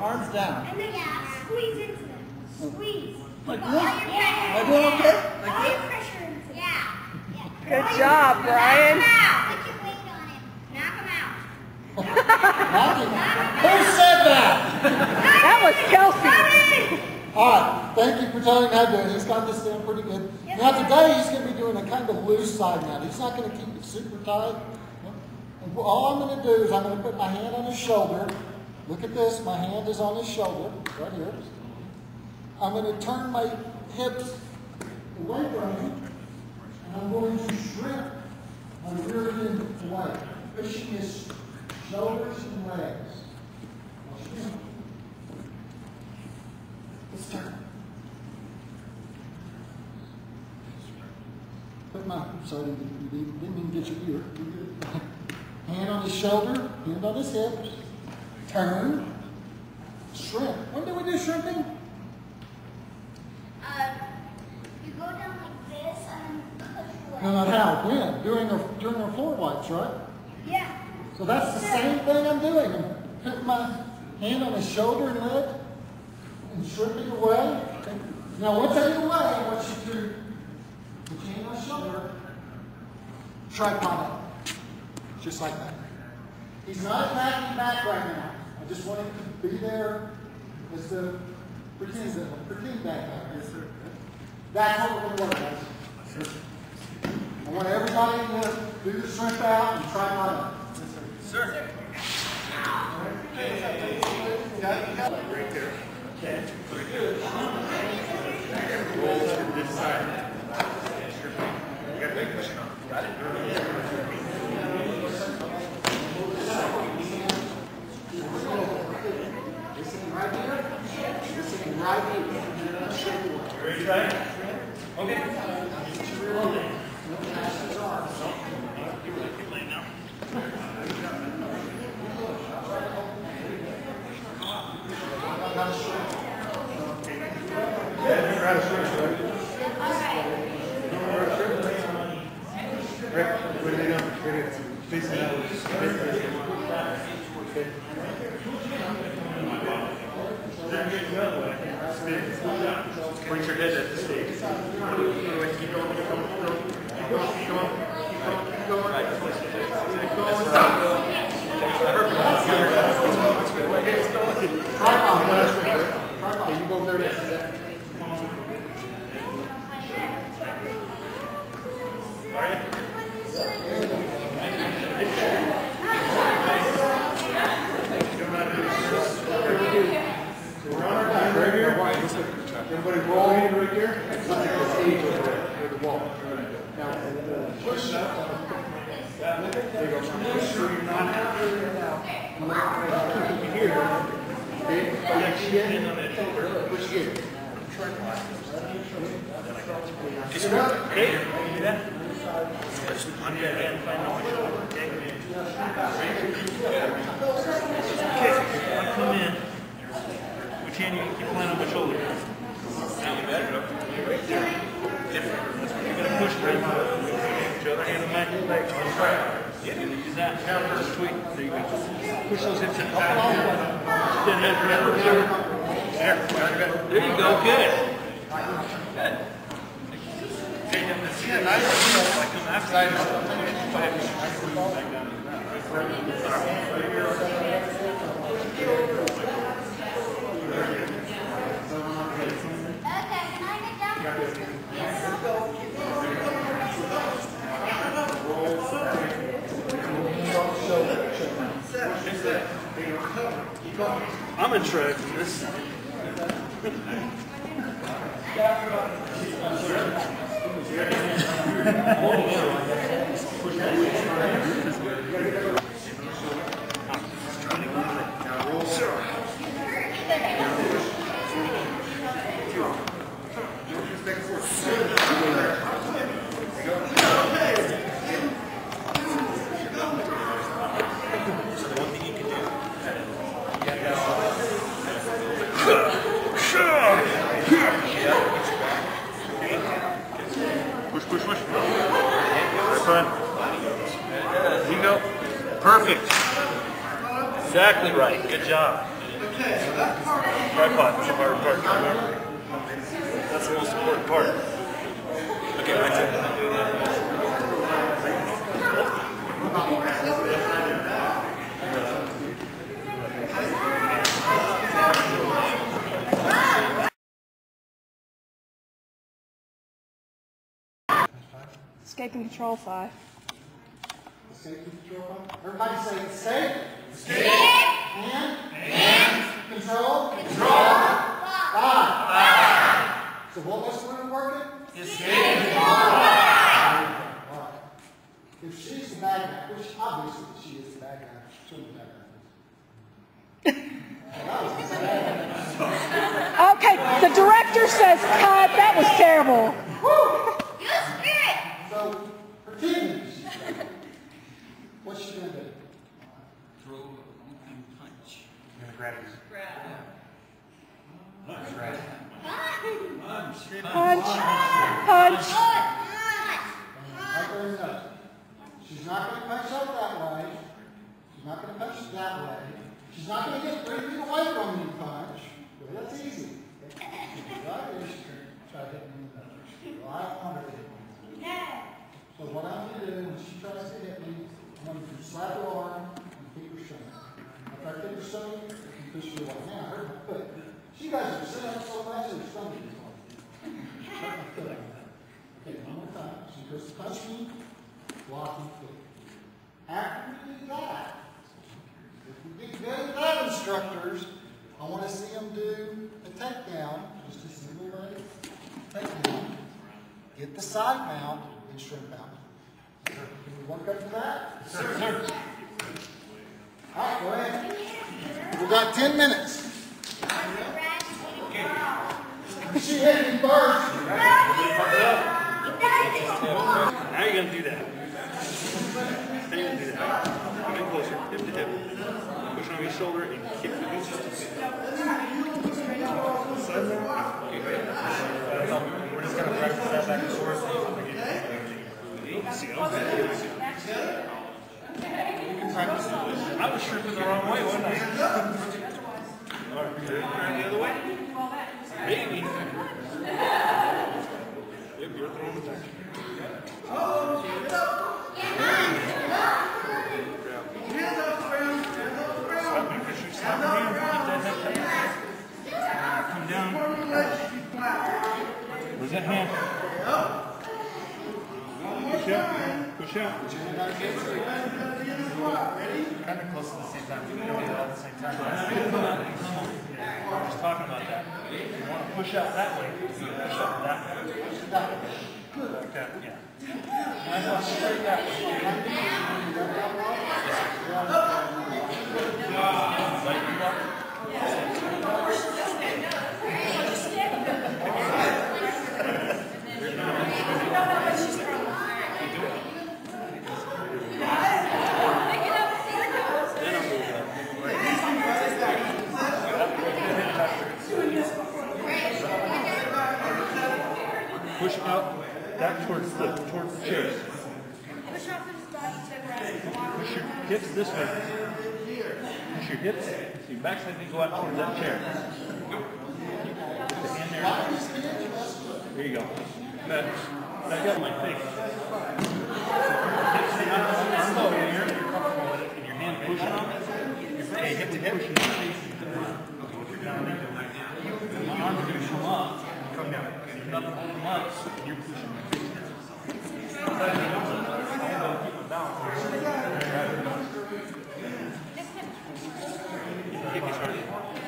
arms down. And then squeeze into them. Squeeze. Like Put this? all your pressure. Am I doing okay? Put all your pressure into them. Yeah. Good job, Brian. Knock him out. Put your weight on him. Knock him out. Who said that? That was Kelsey. All right, thank you for telling him how to do it. He's got this down pretty good. Now today he's going to be doing a kind of loose side mount. He's not going to keep it super tight. And all I'm going to do is I'm going to put my hand on his shoulder. Look at this. My hand is on his shoulder, right here. I'm going to turn my hips away from him, and I'm going to shrink my rear end away, pushing his shoulders and legs. Let's turn. Put my, sorry, didn't even get your ear. Hand on his shoulder, hand on his hips. Turn. Shrink. When do we do shrinking? You go down like this and push away. No, not how. When? During our floor wipes, right? Yeah. So that's the same thing I'm doing. I'm putting my hand on his shoulder and leg and shrinking away. Now, once I get away, I want you to put your hand on his shoulder, tripod up. Just like that. He's not attacking back right now. I just want him to be there as the pretend back out. Yes, sir. That's what we're going to work on. I want everybody to do the shrimp out and tripod up. Yes, sir. Sir. Right there. Okay. Very good. Roll to this side. You got that cushion on. Got it? Right here. Right here. You ready to try it? Okay. Point your head at the stage. Keep going, keep going, keep going, keep going, keep going, keep going. Stop. Okay, you go over there. Everybody roll in right here. Look at the stage over there, or the wall. Now, push up. There you go. Push through your non here. Okay? Push again. Push again. Just okay. You do that? Just on your hand, find out my shoulder. Okay. Okay. Come in. Which hand you keep playing on my shoulder? Now you better. Right there. Different. That's what you're going to push right now. Put your other hand on my leg. Yeah, use that. Just tweak. There you go. Push those hips in. There you go. Good. Good. Yeah, nice. Like come after I'm interested in this. Push, push, push. That's fine. There you go. Perfect. Exactly right. Good job. Tripod is the hard part, remember. That's the most important part. Okay, that's it. Escape and control 5. Escape and control 5. Everybody say escape. Escape. And control. 5. So what was the word working? Escape. All right. If she's the bad guy, which obviously she is the bad guy, she'll be the bad guy. Okay, the director says cut. That was terrible. Use spirit. So, pretend she's bad. What's she going to do? Throw and punch. You're gonna grab it. Punch. Punch. Right there in the nose. She's not going to punch up that way. She's not going to punch that way. She's not going to get 3 feet away from you and punch. Well, that's easy. Right there, she can try to hit me in the nose. Well, I don't want her to hit me. So what I'm going to do when she tries to hit me, I'm going to slap her arm and keep her stomach. If I keep her stomach, I can push her away. Now, I hurt my foot. She guys are sitting up so fast, her stomach is on. Hurt my foot. Okay, one more time. She goes to punch me, block and flip. After we do that, if we get good at that, instructors, I want to see them do a takedown, just a single leg takedown, get the side mount, and shrimp out. Can we work up to that? Sir. All right, go ahead. We've got 10 minutes. She hit me first. Now you're gonna do that. Now you're gonna do that. Get closer, hip to hip. Push on your shoulder and kick the boots. We're just gonna practice that back and forth. See, you can practice it. I was shrimping the wrong way, wasn't I? All right, turn the other way. Maybe. Yep, you're throwing the back. Come down. Where's that hand? Push out. Push out. Kind of close at the same time. We don't do it all at the same time. We're just talking about that. If you want to push out that way, push out that way. Okay, yeah. Nice one, straight that way. Push out back towards the chairs. Push your hips this way. Push your hips. So your backside can go out towards that chair. Put the hand there. There you go. That got my face. Hips out here. You're comfortable with it. And your hand pushing on it. Hey, hip to hip. Pushing your face. Down there. And my arms are going to come up. Come down. Nothing holding up, and you're pushing my face down. Kick is hard.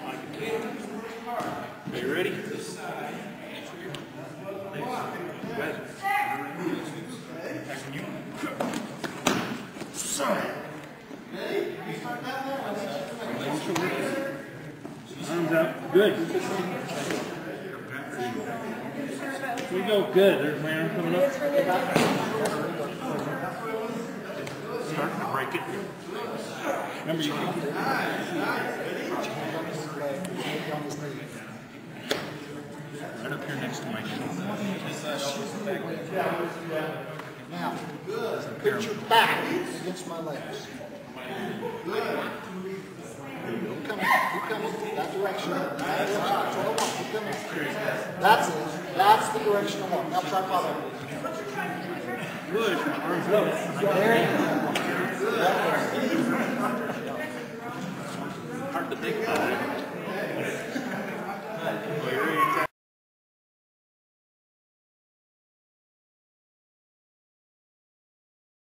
Are you ready? Good. Back to you. Arms out. Good. We go good. There's my arm coming up. Starting to break it. Remember, you can. Right up here next to my shoulder. Now, put your back against my legs. Good. Keep coming, that direction. That's what I want. Keep coming. That's it. That's the direction I want. Now try follow. Good. Arms up. There.